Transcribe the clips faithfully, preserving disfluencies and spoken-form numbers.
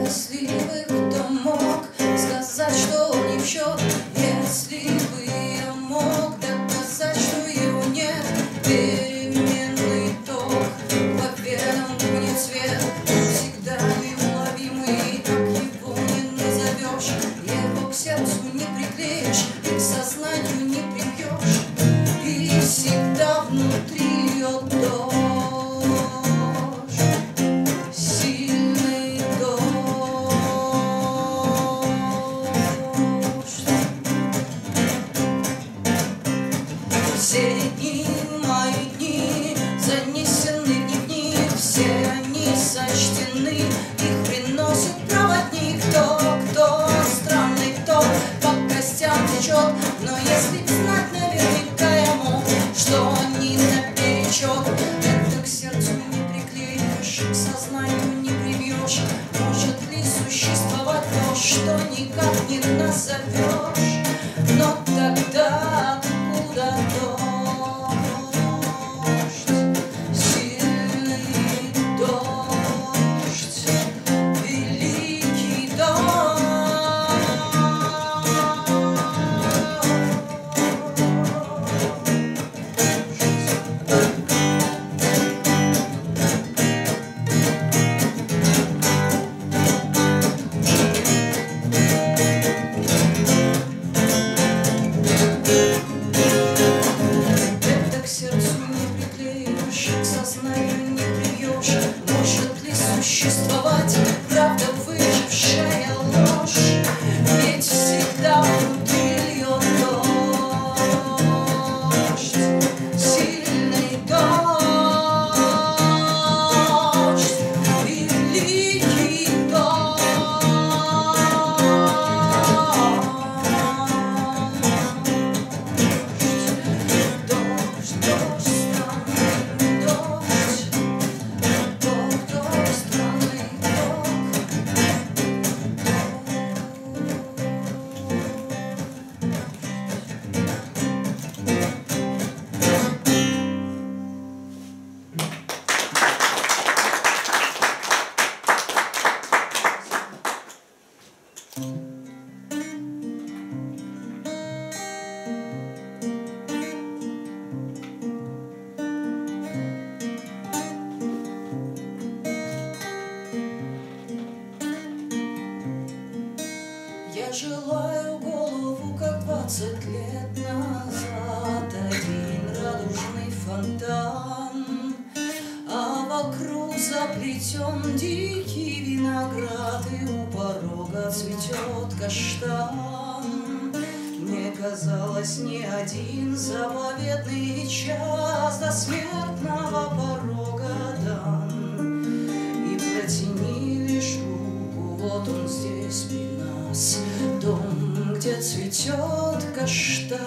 счастливых, кто мог сказать, что не в счет. Если бы я мог доказать, что его нет, переменный ток, победам мне цвет, всегда неуловимый, так его не назовешь, его к сердцу не приклеишь, и к сознанию не прибьешь, и всегда внутри льет дождь. Все дни, мои дни, занесены в дневник, все они сочтены, их приносит проводник. Кто, кто, странный кто, по костям течет, но если б знать наверняка я мог, что они наперечет, это к сердцу не приклеишь, к сознанию не прибьешь. Может ли существовать то, что никак не назовешь, но тогда откуда то? Существовать правда, выжившая ложь, ведь всегда внутри льет дождь, сильный дождь, великий дождь, дождь, дождь, странный дождь, дождь, странный. Я желаю голову, как двадцать лет назад, один радужный фонтан, а вокруг заплетен дикий виноград, и у порога цветет каштан. Мне казалось, ни один заповедный час до смертного порога дан, и протяни лишь руку, вот он здесь при нас, дом, где цветет каштан.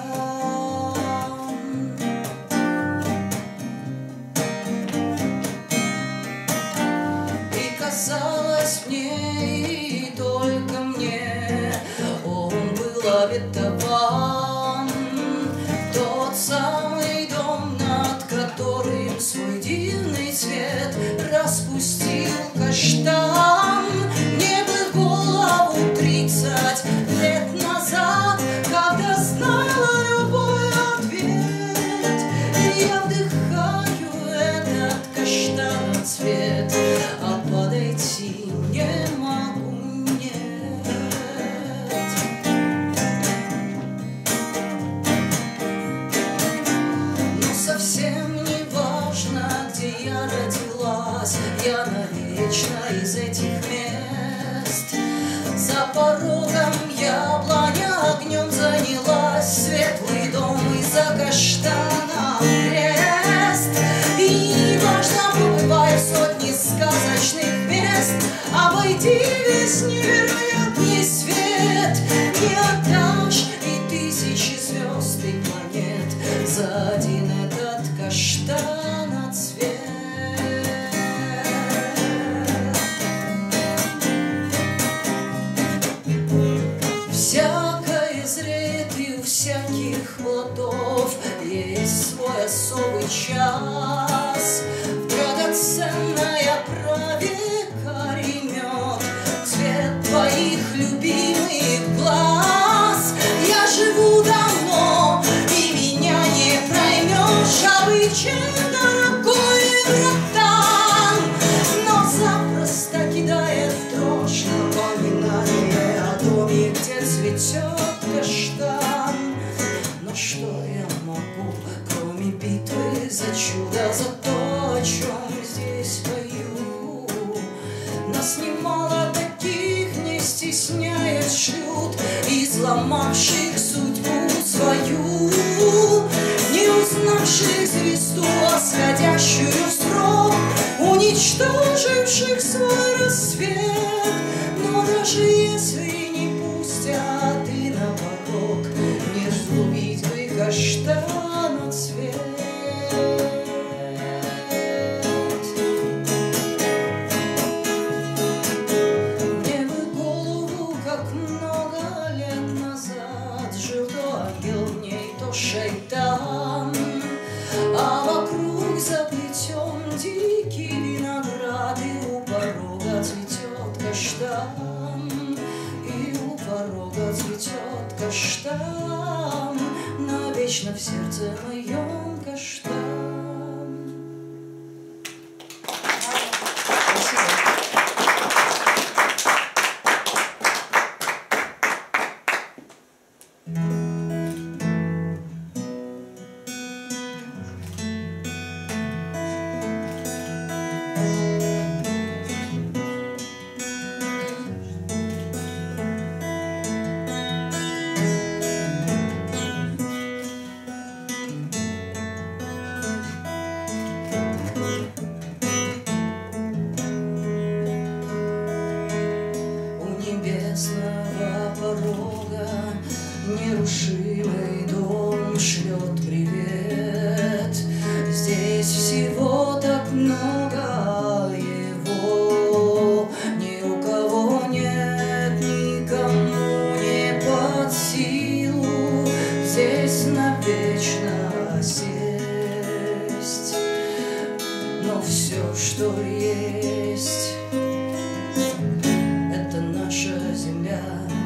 И казалось мне, и только мне, он был обетован, тот самый дом, над которым свой дивный цвет распустил каштан. Мне бы в голову тридцать лет назад, когда знала любой ответ, я вдыхаю этот каштаноцвет, а подойти не могу, нет. Но совсем не важно, где я родилась, я навечно из этих мест. За порогом яблоня огнем занялась, светлый дом из-за каштана крест. И не важно, побывай в сотни сказочных мест, обойди весь невероятный свет, не отдашь и тысячи звезд и планет за один этот каштаноцвет. Всякое зреет, и у всяких плодов есть свой особый час. Драгоценная праве коренет, цвет где цветет каштан. Но что я могу, кроме битвы за чудо, за то, о чем здесь пою? Нас немало таких, не стесняет, шлют, изломавших судьбу свою, не узнавших звезду, восходящую в срок, уничтоживших свой рассвет. Но даже если не пустят и на порог, не разлюбить бы каштана цвет. Мне бы голову, как много лет назад жил то ангел в ней, то шайтан, а вокруг заплетен дикий виноград, и у порога цветет каштан, и у порога цветет каштан, навечно в сердце моем каштан. Порога нерушимый дом шлет привет. Здесь всего так много его, ни у кого нет, никому не под силу здесь навечно сесть. Но все, что есть, это наша земля.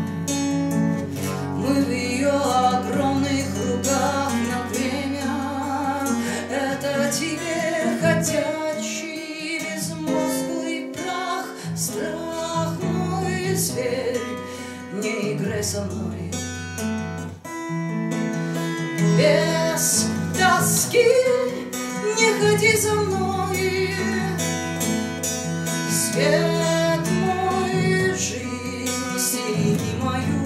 Мы в ее огромных руках на время. Это тебе ходячий безмозглый прах. Страх мой зверь, не играй со мной. Без тоски не ходи за мной. Свет мой, жизнь, стереги мою.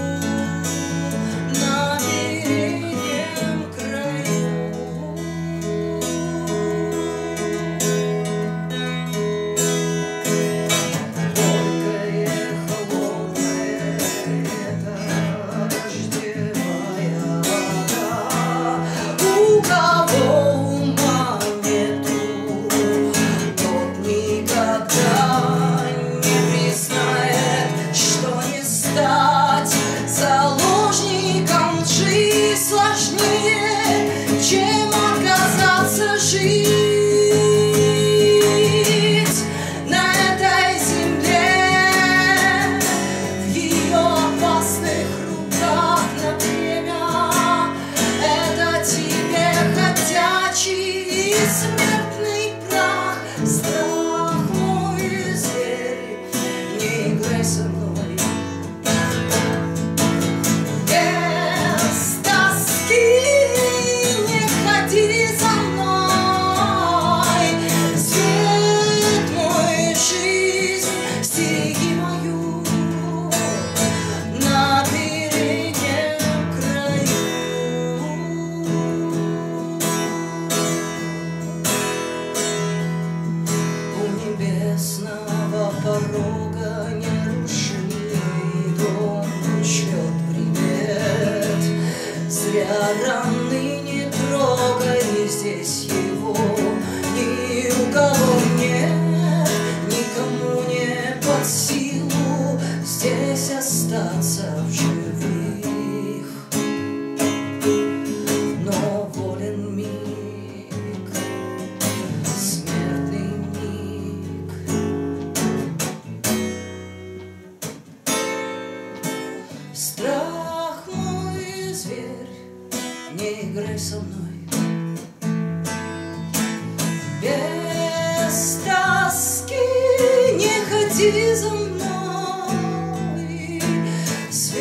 Сложнее, чем отказаться жить на этой земле, в ее опасных руках на время. Это тебе ходячий и смертный прах. Страх мой зверь, не играй со мной. Порога нерушимый дом шлет привет. Зря раны не трогай здесь его, ни у кого нет, никому не под силу здесь остаться в живых. Но волен миг, смертный миг. Страх мой зверь, не играй со мной. Без тоски не ходи за мной.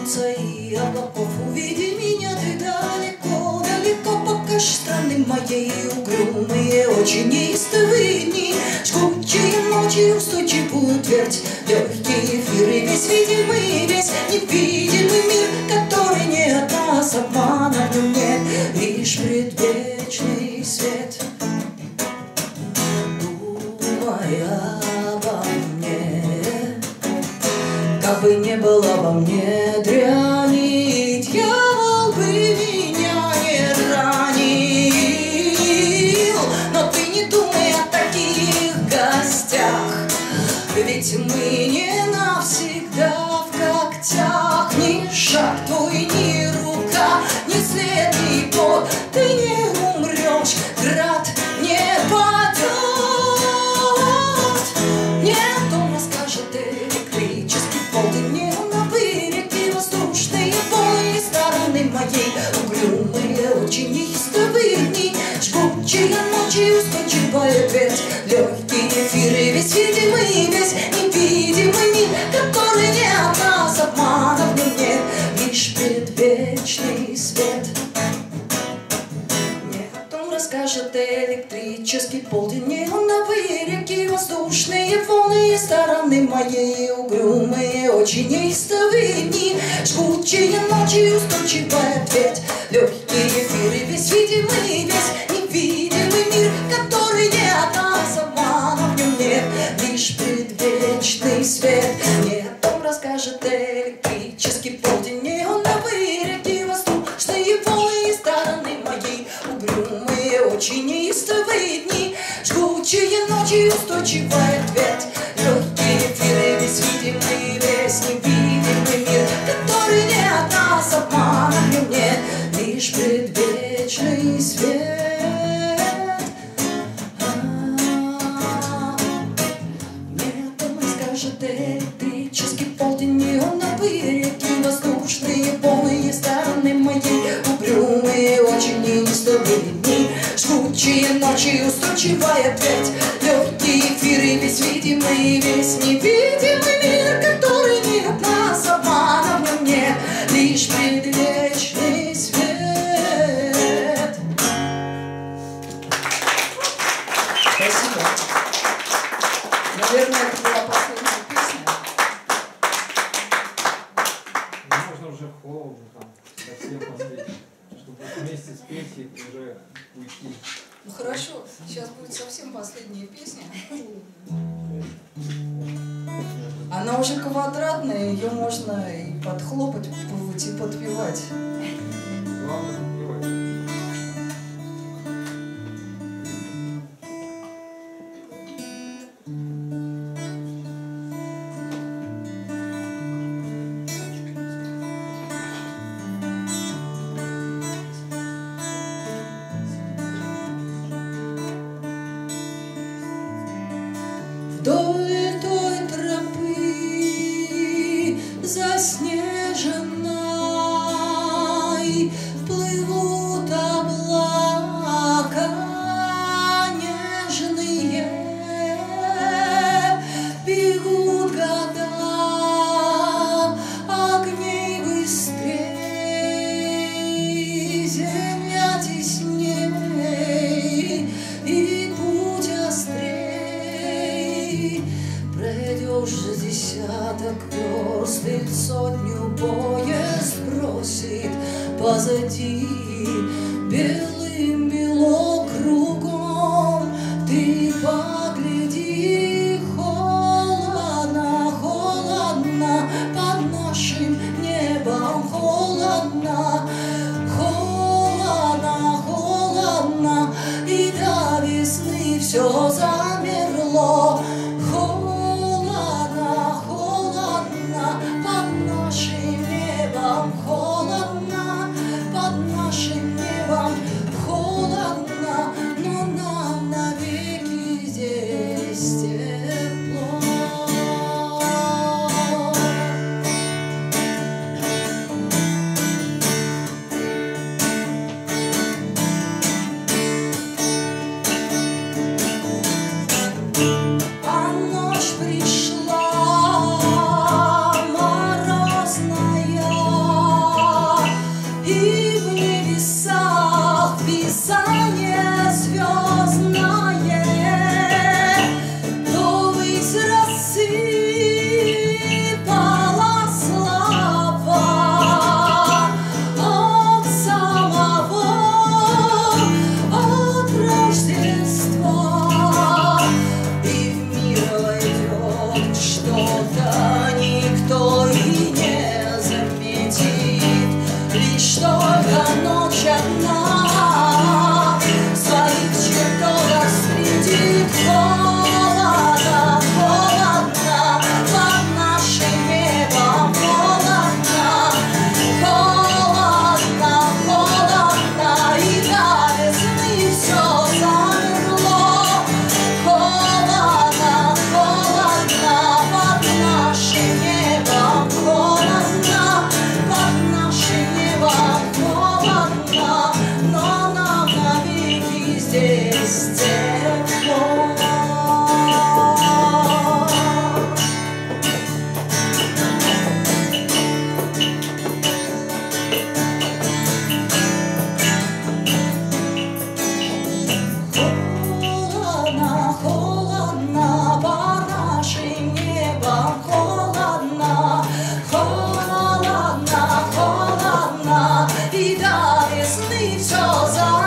солнца и облаков. Увиди меня ты далеко, далеко, покажь страны моей угрюмые, очень неистовые дни, жгучие ночи, устойчивую твердь, легкие эфиры, весь видимый, весь невидимый мир, который не от нас, обмана в нем нет, лишь предвечный свет. Думая обо мне, как бы не было во мне дряни, дьявол бы меня не ранил. Но ты не думай о таких гостях, ведь мы не навсегда в когтях. Ни шаг твой, ни рука, ни след, ни пот, ты не умрешь, град не падет. Нет, он расскажет электрический полдень, неоновые реки, воздушные полные стороны моей угрюмые, очень неистовые дни, жгучие ночи, устойчивая твердь, легкие эфиры, весь видимый, весь невидимый мир, который не от нас, обмана в нем нет, лишь предвечный свет. Нет, он расскажет электрический полдень, неоновые реки, воздушные волны, стороны моей угрюмые, очень неистовые дни, жгучие ночи, устойчивая твердь, легкие эфиры, весь видимый, весь невидимый мир, который не от нас, обмана в нем нет, лишь предвечный свет. Нет, он расскажет электрический полдень, неоновые реки, воздушные волны, стороны моей угрюмые, очень неистовые дни, жгучие ночи, устойчивая твердь, легкие эфиры, весь видимый, весь невидимый мир, который не от нас, обмана в нем нет, лишь предвечный свет. Нет, он расскажет электрический полдень, неоновые реки, воздушные полные стороны моей угрюмые, очень неистовые дни, жгучие ночи, устойчивая твердь, легкие эфиры, весь видимый, весь невидимый мир, который не от нас, обмана в нем нет, лишь предвечный свет. Спасибо. Наверное, это была последняя песня. Можно уже холодно там, совсем последний, чтобы вместе спеть и уже уйти. Ну хорошо, сейчас будет совсем последняя песня. Она уже квадратная, ее можно и подхлопать, и подпевать. Главное подпевать. Вдоль той тропы заснеженной плывут облака нежные, бегут года огней быстрей, земля тесней и путь острей. Пройдешь за десяток верст и сотню поезд бросит позади, белым бело кругом. Ты погляди, холодно, холодно, под нашим небом холодно, холодно, холодно, и до весны все замерло. Холодно, холодно, под нашим небом холодно, под нашим небом холодно, но нам навеки здесь тепло. лишь только ночь одна. В своих чертогах среди холода, холодно, под нашим небом холодно, холодно, холодно, и до весны все замерло. Холодно, холодно, под нашим небом холодно, под нашим небом холодно, но нам навеки здесь тепло. Холодно, холодно, под нашим небом холодно, холодно, холодно, и до весны все за